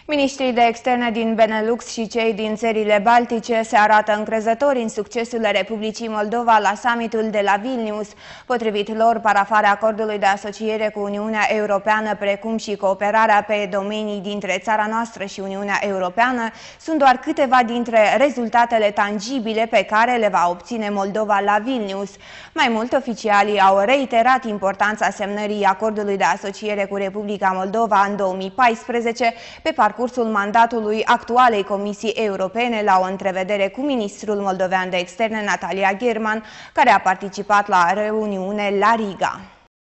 Miniștrii de externe din Benelux și cei din țările Baltice se arată încrezători în succesul Republicii Moldova la summitul de la Vilnius. Potrivit lor, parafarea acordului de asociere cu Uniunea Europeană, precum și cooperarea pe domenii dintre țara noastră și Uniunea Europeană, sunt doar câteva dintre rezultatele tangibile pe care le va obține Moldova la Vilnius. Mai mult, oficialii au reiterat importanța semnării acordului de asociere cu Republica Moldova în 2014 pe parcursul mandatului actualei Comisii Europene, la o întrevedere cu ministrul moldovean de externe Natalia German, care a participat la reuniune la Riga.